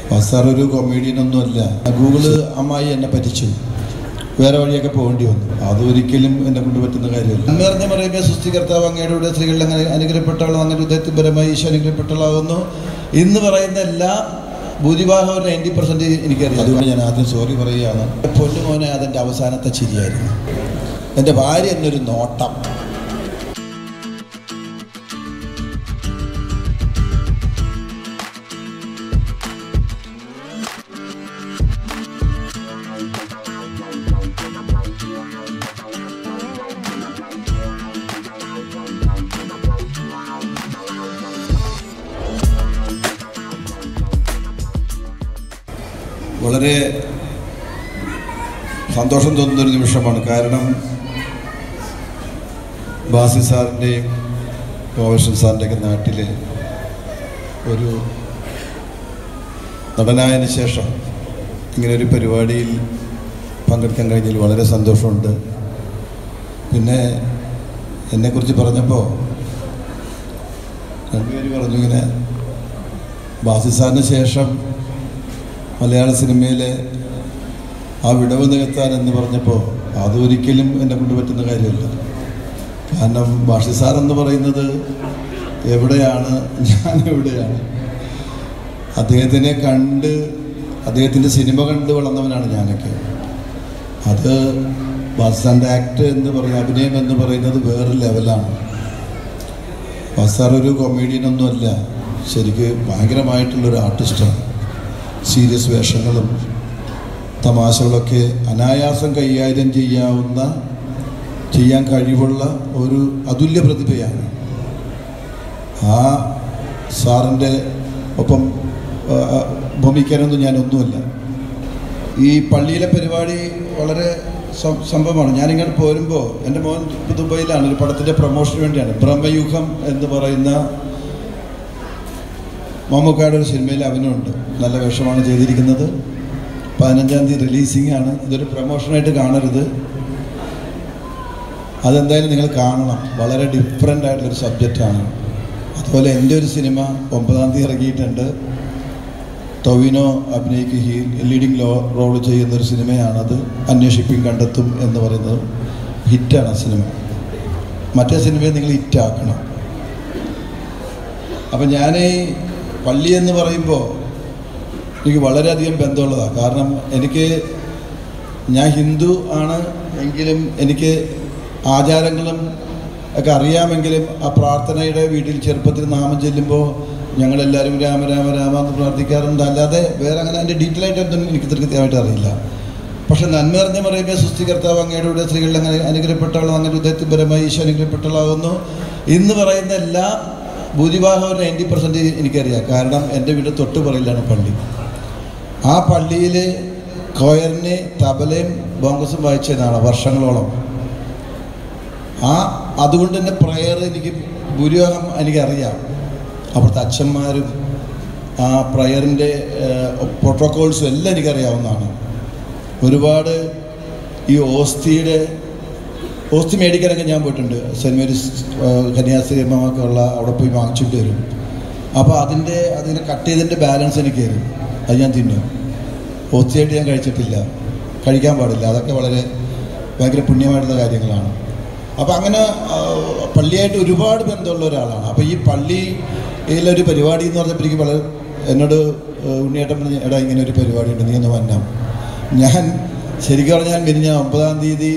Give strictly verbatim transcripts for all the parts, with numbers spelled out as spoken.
Sir ഒരു കൊമേഡിയനൊന്നുമല്ല. Google അമ്മായി എന്നെ പറ്റിച്ചു, വേറെ വഴിയൊക്കെ പോകേണ്ടി വന്നു. അതൊരിക്കലും എന്നെ കൊണ്ട് പറ്റുന്ന കാര്യമല്ല. അന്നറിഞ്ഞ പറയുമ്പോൾ സൃഷ്ടികർത്താവ് അങ്ങയുടെ കൂടെ സ്ത്രീകളിൽ അങ്ങനെ അനുഗ്രഹപ്പെട്ടവളും അങ്ങനെ ഉദയത്തിപരമായി ഈശോ അനുഗ്രഹപ്പെട്ടവളാകുന്നു ഇന്ന് പറയുന്ന എല്ലാ ഭൂരിഭാഗം ഒരു നയൻറ്റി പെർസെൻറ്റ് എനിക്കറിയാം. അതുകൊണ്ട് ഞാൻ ആദ്യം സോറി പറയുകയാണ്. പൊന്നുമോനെ അതെൻ്റെ അവസാനത്തെ ചിരിയായിരുന്നു. എൻ്റെ ഭാര്യ എന്നൊരു നോട്ടം. വളരെ സന്തോഷം തോന്നുന്നൊരു നിമിഷമാണ്. കാരണം ബാസി സാറിൻ്റെയും ഗോവർഷൻ സാറിൻ്റെയൊക്കെ നാട്ടിൽ ഒരു നടനായതിന് ശേഷം ഇങ്ങനൊരു പരിപാടിയിൽ പങ്കെടുക്കാൻ കഴിഞ്ഞതിൽ വളരെ സന്തോഷമുണ്ട്. പിന്നെ എന്നെക്കുറിച്ച് പറഞ്ഞപ്പോൾ രണ്ടുപേര് പറഞ്ഞു ഇങ്ങനെ ബാസി സാറിന് ശേഷം മലയാള സിനിമയിലെ ആ വിടവ് നികത്താൻ എന്ന് പറഞ്ഞപ്പോൾ അതൊരിക്കലും എന്നെ കൊണ്ട് പറ്റുന്ന കാര്യമല്ല. കാരണം ബാഷി സാർ എന്ന് പറയുന്നത് എവിടെയാണ്, ഞാൻ എവിടെയാണ്. അദ്ദേഹത്തിനെ കണ്ട് അദ്ദേഹത്തിൻ്റെ സിനിമ കണ്ട് വളർന്നവനാണ് ഞാനൊക്കെ. അത് ബാഷി സാറിൻ്റെ ആക്ട് എന്ന് പറയുക, അഭിനയം എന്ന് പറയുന്നത് വേറെ ലെവലാണ്. ബാഷി സാർ ഒരു കൊമേഡിയനൊന്നുമല്ല, ശരിക്ക് ഭയങ്കരമായിട്ടുള്ളൊരു ആർട്ടിസ്റ്റാണ്. സീരിയസ് വേഷങ്ങളും തമാശകളൊക്കെ അനായാസം കൈകാര്യം ചെയ്യാവുന്ന ചെയ്യാൻ കഴിവുള്ള ഒരു അതുല്യ പ്രതിഭയാണ്. ആ സാറിൻ്റെ ഒപ്പം ഭമിക്കാനൊന്നും ഞാനൊന്നുമല്ല. ഈ പള്ളിയിലെ പരിപാടി വളരെ സംഭവമാണ്. ഞാനിങ്ങനെ പോരുമ്പോൾ എൻ്റെ മോൻ ദുബൈയിലാണ്, ഒരു പടത്തിൻ്റെ പ്രൊമോഷന് വേണ്ടിയാണ്. ബ്രഹ്മയുഗം എന്ന് പറയുന്ന മമ്മൂക്കയുടെ ഒരു സിനിമയിൽ അവനുണ്ട്. നല്ല വേഷമാണ് ചെയ്തിരിക്കുന്നത്. പതിനഞ്ചാം തീയതി റിലീസിംഗ് ആണ്. ഇതൊരു പ്രൊമോഷനായിട്ട് കാണരുത്, അതെന്തായാലും നിങ്ങൾ കാണണം. വളരെ ഡിഫറെൻ്റ് ആയിട്ടുള്ളൊരു സബ്ജക്റ്റാണ്. അതുപോലെ എൻ്റെ ഒരു സിനിമ ഒമ്പതാം തീയതി ഇറങ്ങിയിട്ടുണ്ട്. ടൊവിനോ അഭിനയിക്കുക ലീഡിങ് ലോ റോൾ ചെയ്യുന്നൊരു സിനിമയാണത്. അന്വേഷിപ്പിൻ കണ്ടെത്തും എന്ന് പറയുന്നത് ഹിറ്റാണ് ആ സിനിമ. മറ്റേ സിനിമയെ നിങ്ങൾ ഹിറ്റാക്കണം. അപ്പം ഞാൻ പള്ളി എന്ന് പറയുമ്പോൾ എനിക്ക് വളരെയധികം ബന്ധമുള്ളതാണ്. കാരണം എനിക്ക് ഞാൻ ഹിന്ദു ആണ് എങ്കിലും എനിക്ക് ആചാരങ്ങളും ഒക്കെ അറിയാമെങ്കിലും ആ പ്രാർത്ഥനയുടെ വീട്ടിൽ ചെറുപ്പത്തിൽ നാമം ചെല്ലുമ്പോൾ ഞങ്ങളെല്ലാവരും രാമ രാമ രാമ എന്ന് പ്രാർത്ഥിക്കാറുണ്ട്. അല്ലാതെ വേറെ അങ്ങനെ അതിൻ്റെ ഡീറ്റെയിൽ ആയിട്ടൊന്നും എനിക്ക് കൃത്യമായിട്ട് അറിയില്ല. പക്ഷെ നന്മ അറിഞ്ഞ പറയുമ്പോൾ സൃഷ്ടികർത്താവ് അങ്ങയുടെ കൂടെ സ്ത്രീകളിൽ അങ്ങനെ അനുഗ്രഹപ്പെട്ടവളും അങ്ങനെ ഉദയത്തിപരമായി ഈശോ അനുഗ്രഹപ്പെട്ടവളാകുന്നു ഇന്ന് പറയുന്ന എല്ലാ ഭൂരിഭാഗം ഒരു നയൻറ്റി പെർസെൻറ്റ് എനിക്കറിയാം. കാരണം എൻ്റെ വീട് തൊട്ട് പുറയിലാണ് പള്ളി. ആ പള്ളിയിൽ കോയറിന് തബലയും ബോങ്കസും വായിച്ചതാണ് വർഷങ്ങളോളം. ആ അതുകൊണ്ട് തന്നെ പ്രയർ എനിക്ക് ഭൂരിഭാഗം എനിക്കറിയാം. അവിടുത്തെ അച്ഛന്മാരും ആ പ്രയറിൻ്റെ പ്രോട്ടോക്കോൾസും എല്ലാം എനിക്കറിയാവുന്നതാണ്. ഒരുപാട് ഈ ഓസ്തിയുടെ ഓസ്തി മേടിക്കാനൊക്കെ ഞാൻ പോയിട്ടുണ്ട്. സെൻറ്റ് മേരീസ് കന്യാസ്ത്രീ അമ്മയൊക്കെ ഉള്ള അവിടെ പോയി വാങ്ങിച്ചിട്ട് വരും. അപ്പോൾ അതിൻ്റെ അതിനെ കട്ട് ചെയ്തതിൻ്റെ ബാലൻസ് എനിക്ക് തരും. അത് ഞാൻ തിന്നും. ഓസ്തിയായിട്ട് ഞാൻ കഴിച്ചിട്ടില്ല, കഴിക്കാൻ പാടില്ല. അതൊക്കെ വളരെ ഭയങ്കര പുണ്യമായിട്ടുള്ള കാര്യങ്ങളാണ്. അപ്പോൾ അങ്ങനെ പള്ളിയായിട്ട് ഒരുപാട് ബന്ധമുള്ള ഒരാളാണ്. അപ്പോൾ ഈ പള്ളിയിലൊരു പരിപാടി എന്ന് പറഞ്ഞപ്പോഴേക്ക് വളരെ എന്നോട് ഉണ്ണിയേട്ടൻ പറഞ്ഞ് എടാ ഇങ്ങനെ ഒരു പരിപാടി ഉണ്ട്, നീ ഒന്ന് വന്നാൽ. ഞാൻ ശരിക്കും പറഞ്ഞാൽ പിന്നെ ഒമ്പതാം തീയതി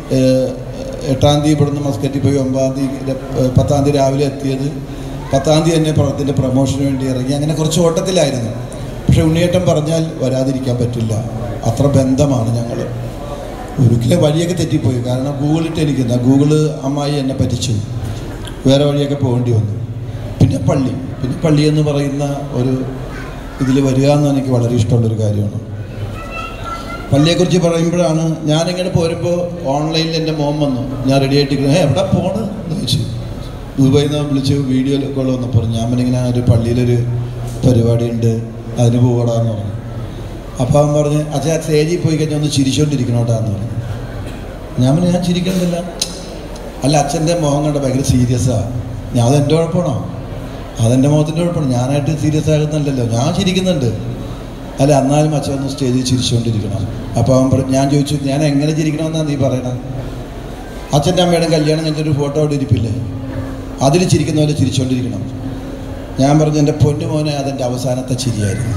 എട്ടാം തീയതി ഇവിടുന്ന് മസ്കറ്റിൽ പോയി ഒമ്പതാം തീയതി പത്താം തീയതി രാവിലെ എത്തിയത്. പത്താം തീയതി തന്നെ പടത്തിൻ്റെ പ്രൊമോഷന് വേണ്ടി ഇറങ്ങി. അങ്ങനെ കുറച്ച് ഓട്ടത്തിലായിരുന്നു. പക്ഷേ ഉണ്ണിയേട്ടൻ പറഞ്ഞാൽ വരാതിരിക്കാൻ പറ്റില്ല. അത്ര ബന്ധമാണ് ഞങ്ങൾ. ഒരിക്കലും വഴിയൊക്കെ തെറ്റിപ്പോയി. കാരണം ഗൂഗിളിട്ട് എനിക്കുന്ന ഗൂഗിള് അമ്മായി എന്നെ പറ്റിച്ചു, വേറെ വഴിയൊക്കെ പോകേണ്ടി വന്നു. പിന്നെ പള്ളി പിന്നെ പള്ളി എന്ന് പറയുന്ന ഒരു ഇതിൽ വരിക എന്ന് എനിക്ക് വളരെ ഇഷ്ടമുള്ളൊരു കാര്യമാണ്. പള്ളിയെക്കുറിച്ച് പറയുമ്പോഴാണ് ഞാനിങ്ങനെ പോരുമ്പോൾ ഓൺലൈനിൽ എൻ്റെ മോൻ വന്നു. ഞാൻ റെഡി ആയിട്ടിരിക്കുന്നു. ഏ എവിടെ പോണ് എന്ന് ചോദിച്ചു. ദുബൈയിൽ നിന്ന് വിളിച്ച് വീഡിയോ കോൾ വന്നപ്പോൾ പറഞ്ഞു ഞാൻ ഇങ്ങനെ ഒരു പള്ളിയിലൊരു പരിപാടി ഉണ്ട്, അതിന് പോകടാന്ന് പറഞ്ഞു. അപ്പം അവൻ പറഞ്ഞ് അച്ഛാ സ്റ്റേജിൽ പോയി കഴിഞ്ഞാൽ ഒന്ന് ചിരിച്ചുകൊണ്ടിരിക്കണോട്ടാന്ന് പറഞ്ഞു. ഞാൻ പറഞ്ഞു ഞാൻ ചിരിക്കണമെന്നില്ല. അല്ല അച്ഛൻ്റെ മുഖം കണ്ട ഭയങ്കര സീരിയസാണ്. ഞാൻ അതെൻ്റെ കുഴപ്പമാണോ? അതെൻ്റെ മുഖത്തിൻ്റെ കുഴപ്പമാണ്. ഞാനായിട്ട് സീരിയസ് ആകുന്നല്ലോ, ഞാൻ ചിരിക്കുന്നുണ്ട്. അല്ല എന്നാലും അച്ഛൻ ഒന്ന് സ്റ്റേജിൽ ചിരിച്ചുകൊണ്ടിരിക്കണം. അപ്പോൾ അവൻ പറഞ്ഞു, ഞാൻ ചോദിച്ചു ഞാൻ എങ്ങനെ ചിരിക്കണമെന്നാണ് നീ പറയണം? അച്ഛൻ്റെ അമ്മയുടെ കല്യാണം കഴിഞ്ഞൊരു ഫോട്ടോ അവിടെ ഇരിപ്പില്ലേ, അതിൽ ചിരിക്കുന്ന പോലെ ചിരിച്ചുകൊണ്ടിരിക്കണം. ഞാൻ പറഞ്ഞു, എൻ്റെ പൊന്നു മോനെ അതെൻ്റെ അവസാനത്തെ ചിരിയായിരുന്നു,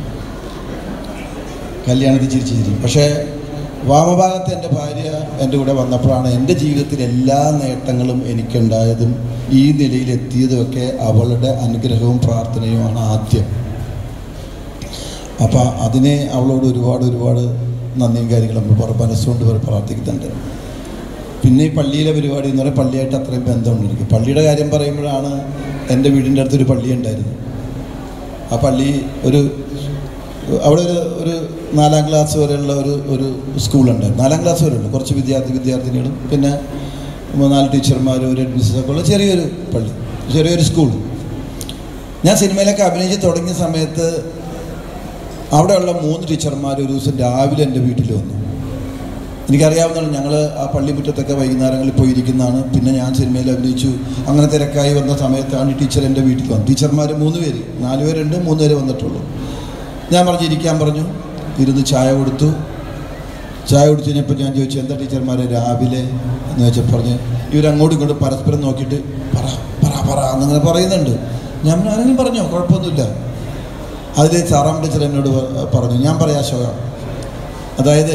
കല്യാണത്തിൽ ചിരിച്ച് ചിരി. പക്ഷേ വാമഭാഗത്ത് എൻ്റെ ഭാര്യ എൻ്റെ കൂടെ വന്നപ്പോഴാണ് എൻ്റെ ജീവിതത്തിൽ എല്ലാ നേട്ടങ്ങളും എനിക്കുണ്ടായതും ഈ നിലയിലെത്തിയതുമൊക്കെ അവളുടെ അനുഗ്രഹവും പ്രാർത്ഥനയുമാണ് ആദ്യം. അപ്പം അതിനെ അവളോട് ഒരുപാട് ഒരുപാട് നന്ദിയും കാര്യങ്ങളും നമ്മൾ മനസ്സുകൊണ്ട് പ്രാർത്ഥിക്കുന്നുണ്ട്. പിന്നെ ഈ പള്ളിയിലെ പരിപാടി എന്ന് പറയുന്നത് പള്ളിയായിട്ട് അത്രയും ബന്ധമുണ്ടിരിക്കും. പള്ളിയുടെ കാര്യം പറയുമ്പോഴാണ് എൻ്റെ വീടിൻ്റെ അടുത്തൊരു പള്ളി ഉണ്ടായിരുന്നു. ആ പള്ളി ഒരു അവിടെ ഒരു ഒരു നാലാം ക്ലാസ് വരെയുള്ള ഒരു ഒരു സ്കൂളുണ്ടായിരുന്നു. നാലാം ക്ലാസ് വരെയുള്ളൂ. കുറച്ച് വിദ്യാർത്ഥി വിദ്യാർത്ഥിനികളും പിന്നെ നാല് ടീച്ചർമാരും ഒരു അഡ്മിനിസ്ട്രേറ്ററൊക്കെ ഉള്ള ചെറിയൊരു പള്ളി, ചെറിയൊരു സ്കൂൾ. ഞാൻ സിനിമയിലൊക്കെ അഭിനയിച്ച് തുടങ്ങിയ സമയത്ത് അവിടെയുള്ള മൂന്ന് ടീച്ചർമാർ ഒരു ദിവസം രാവിലെ എൻ്റെ വീട്ടിൽ വന്നു. എനിക്കറിയാവുന്നതാണ്, ഞങ്ങൾ ആ പള്ളിമുറ്റത്തൊക്കെ വൈകുന്നേരങ്ങളിൽ പോയിരിക്കുന്നതാണ്. പിന്നെ ഞാൻ സിനിമയിൽ അഭിനയിച്ചു. അങ്ങനെ തിരക്കായി വന്ന സമയത്താണ് ഈ ടീച്ചർ എൻ്റെ വീട്ടിൽ വന്നത്. ടീച്ചർമാർ മൂന്ന് പേര്, നാല് പേരുണ്ട്, മൂന്ന് പേരെ വന്നിട്ടുള്ളൂ. ഞാൻ പറഞ്ഞു ഇരിക്കാൻ പറഞ്ഞു, ഇരുന്ന് ചായ കൊടുത്തു. ചായ കുടിച്ച് കഴിഞ്ഞപ്പോൾ ഞാൻ ചോദിച്ചു, എന്താ ടീച്ചർമാരെ രാവിലെ എന്ന് വെച്ചാൽ പറഞ്ഞ് ഇവരങ്ങോട്ടും ഇങ്ങോട്ടും പരസ്പരം നോക്കിയിട്ട് പറ പറ പറ എന്നിങ്ങനെ പറയുന്നുണ്ട്. ഞാൻ ആരെങ്കിലും പറഞ്ഞോ, കുഴപ്പമൊന്നുമില്ല. അതിൽ സാറാം ടീച്ചർ എന്നോട് പറഞ്ഞു, ഞാൻ പറയാം ശോക, അതായത്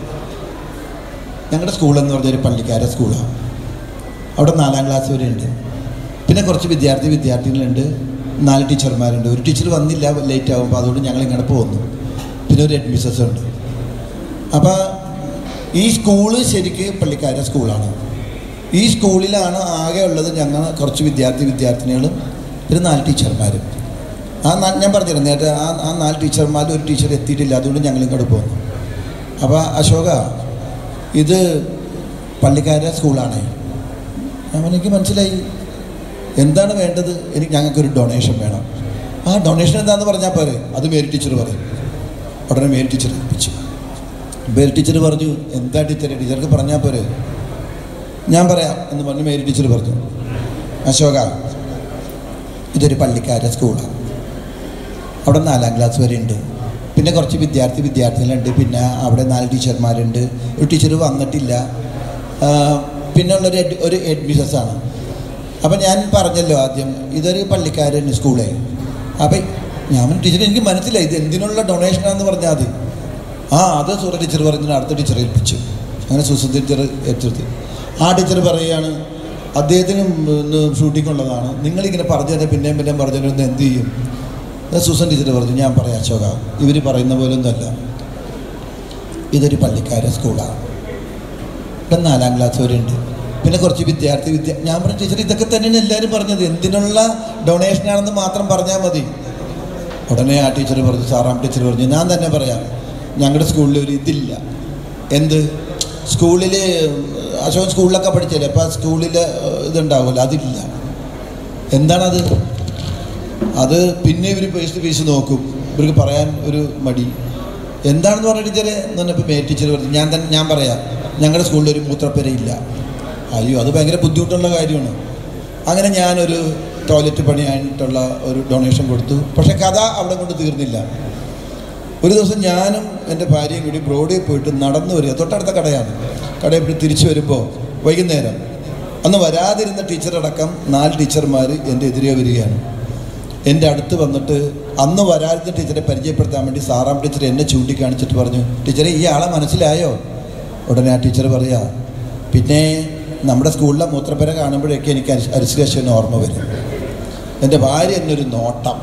ഞങ്ങളുടെ സ്കൂളെന്ന് പറഞ്ഞൊരു പള്ളിക്കാരുടെ സ്കൂളാണ്. അവിടെ നാലാം ക്ലാസ് വരെ ഉണ്ട്. പിന്നെ കുറച്ച് വിദ്യാർത്ഥി വിദ്യാർത്ഥികളുണ്ട്, നാല് ടീച്ചർമാരുണ്ട്. ഒരു ടീച്ചർ വന്നില്ല ലേറ്റ് ആകുമ്പോൾ, അതുകൊണ്ട് ഞങ്ങൾ ഇങ്ങനെ പോകുന്നു. പിന്നെ ഒരു അഡ്മിസസ് ഉണ്ട്. അപ്പോൾ ഈ സ്കൂള് ശരിക്ക് പള്ളിക്കാരുടെ സ്കൂളാണ്. ഈ സ്കൂളിലാണ് ആകെ ഉള്ളത് ഞങ്ങൾ കുറച്ച് വിദ്യാർത്ഥി വിദ്യാർത്ഥിനികളും പിന്നെ നാല് ടീച്ചർമാരും. ആ ഞാൻ പറഞ്ഞിരുന്നു നേരത്തെ, ആ ആ നാല് ടീച്ചർമാരിൽ ഒരു ടീച്ചർ എത്തിയിട്ടില്ല, അതുകൊണ്ട് ഞങ്ങൾ ഇങ്ങോട്ട് പോകുന്നു. അപ്പോൾ അശോക, ഇത് പള്ളിക്കാരുടെ സ്കൂളാണ്. ഞാൻ എനിക്ക് മനസ്സിലായി, എന്താണ് വേണ്ടത്? എനിക്ക് ഞങ്ങൾക്കൊരു ഡൊണേഷൻ വേണം. ആ ഡൊണേഷൻ എന്താണെന്ന് പറഞ്ഞാൽ പോരെ? അത് മേരി ടീച്ചർ പറയും. ഉടനെ മേരി ടീച്ചർ ഏൽപ്പിച്ചു. മേരി ടീച്ചർ പറഞ്ഞു, എന്താ ടീച്ചറെ? ടീച്ചർക്ക് പറഞ്ഞാൽ പോരെ? ഞാൻ പറയാം എന്ന് പറഞ്ഞ് മേരി ടീച്ചർ പറഞ്ഞു, അശോക, ഇതൊരു പള്ളിക്കാരുടെ സ്കൂളാണ്. അവിടെ നാലാം ക്ലാസ് വരെ ഉണ്ട്. പിന്നെ കുറച്ച് വിദ്യാർത്ഥി വിദ്യാർത്ഥികളുണ്ട്. പിന്നെ അവിടെ നാല് ടീച്ചർമാരുണ്ട്. ഒരു ടീച്ചർ വന്നിട്ടില്ല. പിന്നെ ഉള്ളൊരു ഒരു അഡ്മിഷൻസാണ്. അപ്പം ഞാൻ പറഞ്ഞല്ലോ ആദ്യം, ഇതൊരു പള്ളിക്കാരൻ സ്കൂളേ. അപ്പം ഞാൻ ടീച്ചർ എനിക്ക് മനസ്സിലായി ഇത് എന്തിനുള്ള ഡൊണേഷനാണെന്ന് പറഞ്ഞാൽ മതി. ആ അത് സൂറ ടീച്ചർ പറഞ്ഞു, അടുത്ത ടീച്ചറെ ഏൽപ്പിച്ചു. അങ്ങനെ സുസ ടീച്ചർ ഏറ്റെടുത്ത്. ആ ടീച്ചർ പറയുകയാണ്, അദ്ദേഹത്തിന് ഷൂട്ടിംഗ് ഉള്ളതാണ്, നിങ്ങളിങ്ങനെ പറഞ്ഞു തന്നെ പിന്നെയും പിന്നെയും പറഞ്ഞിരുന്ന എന്ത് ചെയ്യും? സുസൻ ടീച്ചർ പറഞ്ഞു, ഞാൻ പറയാം അശോക, ഇവർ പറയുന്ന പോലെ ഒന്നുമല്ല, ഇതൊരു പള്ളിക്കാരൻ സ്കൂളാണ്. ഇവിടെ നാലാം ക്ലാസ് വരെ ഉണ്ട്. പിന്നെ കുറച്ച് വിദ്യാർത്ഥി വിദ്യ ഞാൻ പറഞ്ഞു, ടീച്ചർ ഇതൊക്കെ തന്നെയാണ് എല്ലാവരും പറഞ്ഞത്, എന്തിനുള്ള ഡൊണേഷനാണെന്ന് മാത്രം പറഞ്ഞാൽ മതി. ഉടനെ ആ ടീച്ചർ പറഞ്ഞു, സാറാം ടീച്ചർ പറഞ്ഞു, ഞാൻ തന്നെ പറയാം, ഞങ്ങളുടെ സ്കൂളിൽ ഒരു ഇതില്ല. എന്ത്? സ്കൂളിൽ അശോകൻ സ്കൂളിലൊക്കെ പഠിച്ചല്ലേ, അപ്പോൾ ആ സ്കൂളിൽ ഇതുണ്ടാവുമല്ലോ, അതില്ല. എന്താണത്? അത് പിന്നെ ഇവർ ഫേസ് ഫേസ് നോക്കും, ഇവർക്ക് പറയാൻ ഒരു മടി. എന്താണെന്ന് പറഞ്ഞ ടീച്ചറെ എന്ന് പറഞ്ഞപ്പോൾ മേ ടീച്ചർ പറഞ്ഞു, ഞാൻ തന്നെ ഞാൻ പറയാം, ഞങ്ങളുടെ സ്കൂളിൽ ഒരു മൂത്രപ്പുരയില്ല. അയ്യോ, അത് ഭയങ്കര ബുദ്ധിമുട്ടുള്ള കാര്യമാണ്. അങ്ങനെ ഞാനൊരു ടോയ്ലറ്റ് പണിയായിട്ടുള്ള ഒരു ഡൊണേഷൻ കൊടുത്തു. പക്ഷേ കഥ അവിടെ കൊണ്ട് തീർന്നില്ല. ഒരു ദിവസം ഞാനും എൻ്റെ ഭാര്യയും കൂടി ബ്രോഡിൽ പോയിട്ട് നടന്നു വരിക, തൊട്ടടുത്ത കടയാണ്. കടയിൽ പോയി തിരിച്ചു വരുമ്പോൾ വൈകുന്നേരം, അന്ന് വരാതിരുന്ന ടീച്ചറടക്കം നാല് ടീച്ചർമാർ എൻ്റെ എതിരെ വരികയാണ്. എൻ്റെ അടുത്ത് വന്നിട്ട് അന്ന് വരാതിരുന്ന ടീച്ചറെ പരിചയപ്പെടുത്താൻ വേണ്ടി സാറാം ടീച്ചർ എന്നെ ചൂണ്ടിക്കാണിച്ചിട്ട് പറഞ്ഞു, ടീച്ചറെ ഈ ആളെ മനസ്സിലായോ? ഉടനെ ആ ടീച്ചർ പറയുക, പിന്നെ നമ്മുടെ സ്കൂളിലെ മൂത്രപ്പുര കാണുമ്പോഴൊക്കെ എനിക്ക് അരിശുകശന് ഓർമ്മ വരും. എൻ്റെ ഭാര്യ എന്നൊരു നോട്ടം,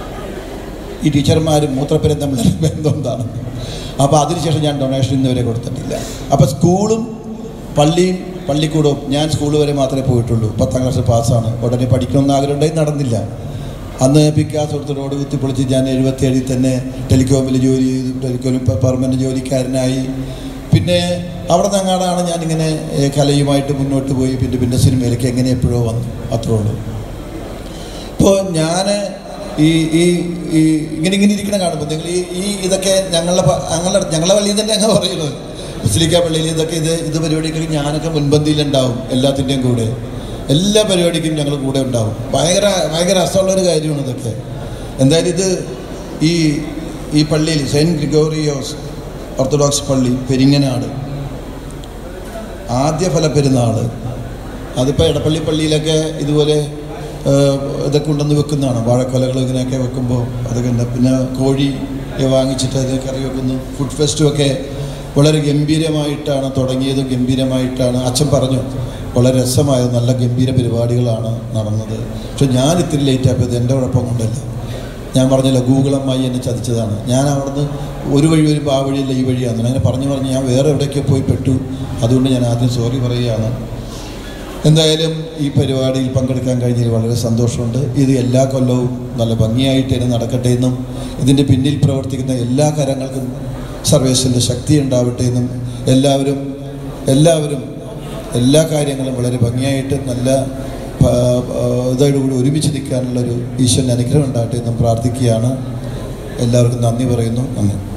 ഈ ടീച്ചർമാരും മൂത്രപ്പുരം തമ്മിലുള്ള ബന്ധം എന്താണ്? അപ്പോൾ അതിനുശേഷം ഞാൻ ഡൊണേഷൻ ഇന്നുവരെ കൊടുത്തിട്ടില്ല. അപ്പോൾ സ്കൂളും പള്ളിയും പള്ളിക്കൂടവും, ഞാൻ സ്കൂൾ വരെ മാത്രമേ പോയിട്ടുള്ളൂ. പത്താം ക്ലാസ് പാസ്സാണ്. ഉടനെ പഠിക്കണമെന്ന് ആഗ്രഹം ഉണ്ടായി, നടന്നില്ല. അന്ന് പിക്കാസ് കൊടുത്ത് റോഡ് കുത്തിപ്പൊളിച്ച് ഞാൻ എഴുപത്തിയേഴിൽ തന്നെ ടെലികോമിൽ ജോലി ചെയ്തു. ടെലികോമിൽ പെർമനൻറ്റ് ജോലിക്കാരനായി. പിന്നെ അവിടെ നിന്നങ്ങാടാണ് ഞാനിങ്ങനെ കലയുമായിട്ട് മുന്നോട്ട് പോയി. പിന്നെ പിന്നെ സിനിമയിലേക്ക് എങ്ങനെ എപ്പോഴോ വന്നു, അത്രേ ഉള്ളൂ. ഇപ്പോൾ ഞാൻ ഈ ഈ ഈ ഇങ്ങനെ ഇങ്ങനെ ഇരിക്കണം കാണുമ്പോൾ നിങ്ങൾ ഈ ഈ ഇതൊക്കെ ഞങ്ങളുടെ ഞങ്ങളുടെ ഞങ്ങളുടെ പള്ളിയിൽ തന്നെ അങ്ങനെ പറയുന്നത്, മുസ്ലിക്ക പള്ളിയിൽ ഇതൊക്കെ ഇത് ഇത് പരിപാടിക്കൊക്കെ ഞാനൊക്കെ മുൻപന്തിയിലുണ്ടാവും. എല്ലാത്തിൻ്റെയും കൂടെ എല്ലാ പരിപാടിക്കും ഞങ്ങൾ കൂടെ ഉണ്ടാവും. ഭയങ്കര ഭയങ്കര രസമുള്ളൊരു കാര്യമാണ് ഇതൊക്കെ. എന്തായാലും ഇത് ഈ ഈ പള്ളിയിൽ സെയിൻറ്റ് ഗ്രിഗോറിയോസ് ഓർത്തഡോക്സ് പള്ളി പെരിങ്ങനാട് ആദ്യ ഫല പെരുന്നാൾ അതിപ്പോൾ ഇടപ്പള്ളി പള്ളിയിലൊക്കെ ഇതുപോലെ ഇതൊക്കെ ഉണ്ടെന്ന് വെക്കുന്നതാണ്. വാഴക്കൊലകൾ ഇങ്ങനെയൊക്കെ വെക്കുമ്പോൾ അതൊക്കെ ഉണ്ട്. പിന്നെ കോഴി വാങ്ങിച്ചിട്ട് അത് കറി വെക്കുന്നു. ഫുഡ് ഫെസ്റ്റുമൊക്കെ വളരെ ഗംഭീരമായിട്ടാണ് തുടങ്ങിയതും ഗംഭീരമായിട്ടാണ് അച്ഛൻ പറഞ്ഞു. വളരെ രസമായ നല്ല ഗംഭീര പരിപാടികളാണ് നടന്നത്. പക്ഷെ ഞാൻ ഇത്തിരി ലേറ്റ് ആക്കിയത് എൻ്റെ കുഴപ്പം കൊണ്ടല്ല. ഞാൻ പറഞ്ഞില്ല, ഗൂഗിൾ അമ്മായി എന്നെ ചതിച്ചതാണ്. ഞാൻ അവിടുന്ന് ഒരു വഴി വരുമ്പോൾ ആ വഴിയല്ല ഈ വഴിയാണ് അങ്ങനെ പറഞ്ഞു പറഞ്ഞ് ഞാൻ വേറെ എവിടേക്കോ പോയി പെട്ടു. അതുകൊണ്ട് ഞാൻ ആദ്യം സോറി പറയുകയാണ്. എന്തായാലും ഈ പരിപാടിയിൽ പങ്കെടുക്കാൻ കഴിഞ്ഞതിൽ വളരെ സന്തോഷമുണ്ട്. ഇത് എല്ലാ കൊല്ലവും നല്ല ഭംഗിയായിട്ട് തന്നെ നടക്കട്ടെ എന്നും ഇതിൻ്റെ പിന്നിൽ പ്രവർത്തിക്കുന്ന എല്ലാ കരങ്ങൾക്കും സർവേശ്വരൻ്റെ ശക്തി ഉണ്ടാവട്ടെ എന്നും എല്ലാവരും എല്ലാവരും എല്ലാ കാര്യങ്ങളും വളരെ ഭംഗിയായിട്ട് നല്ല ഇതോടുകൂടി ഒരുമിച്ച് നിൽക്കാനുള്ളൊരു ഈശ്വരൻ്റെ അനുഗ്രഹം ഉണ്ടാകട്ടെ എന്നും പ്രാർത്ഥിക്കുകയാണ്. എല്ലാവർക്കും നന്ദി പറയുന്നു. നന്ദി.